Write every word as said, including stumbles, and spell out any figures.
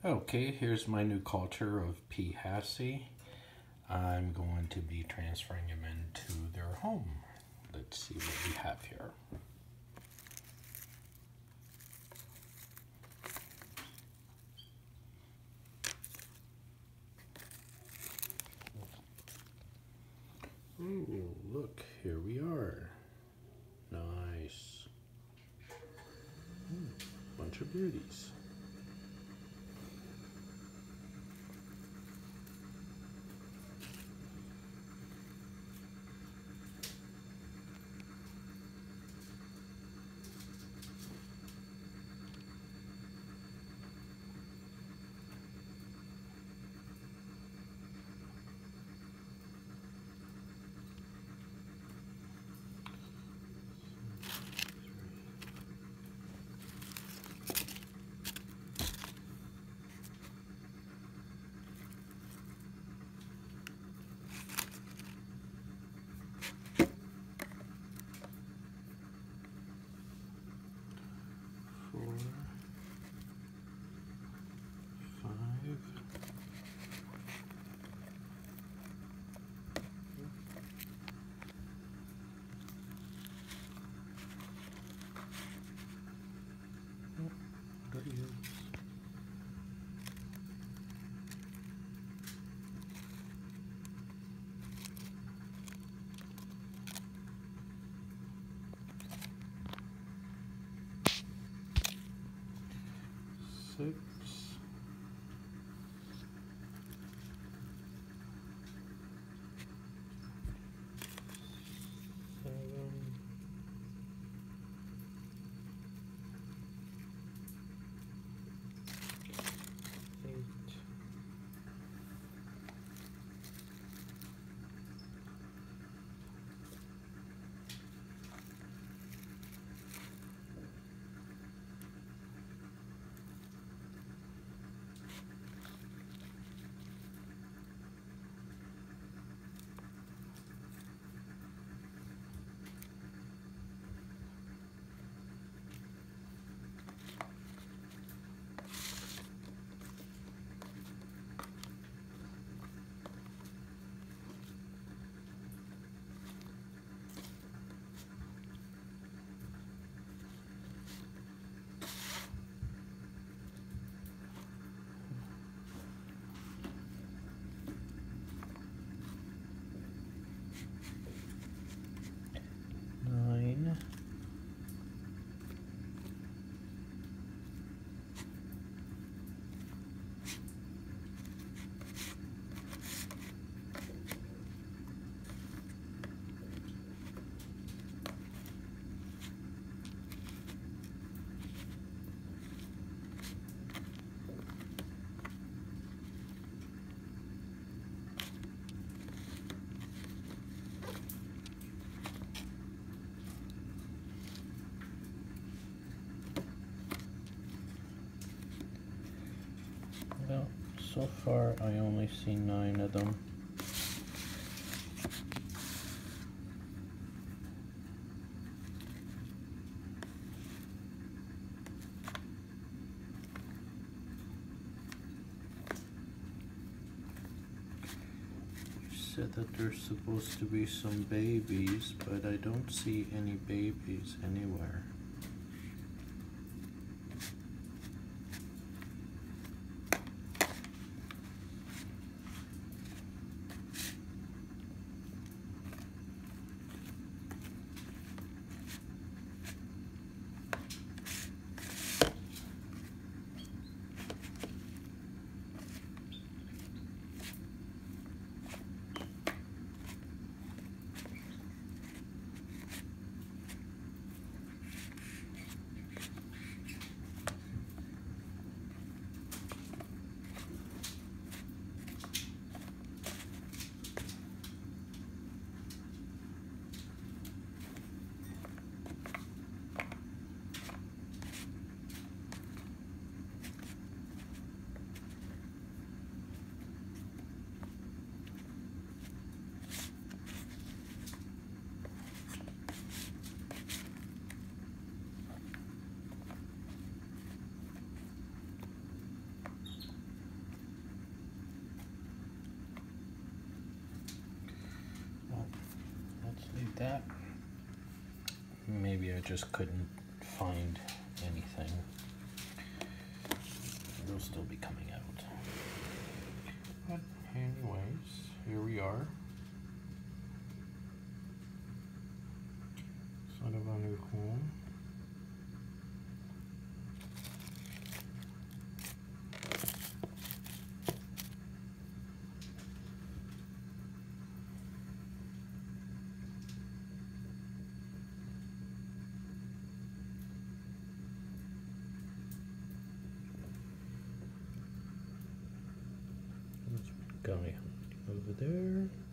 Okay, here's my new culture of P. Hassie. I'm going to be transferring him into their home. Let's see what we have here. Oh, look, here we are. Nice. Hmm, bunch of beauties. Four, five, what are you? Six, seven, eight, nine, well, so far I only see nine of them. You said that there's supposed to be some babies, but I don't see any babies anywhere. maybe I just couldn't find anything. They'll still be coming out. But anyways, here we are. Sort of a new home. Guy over there.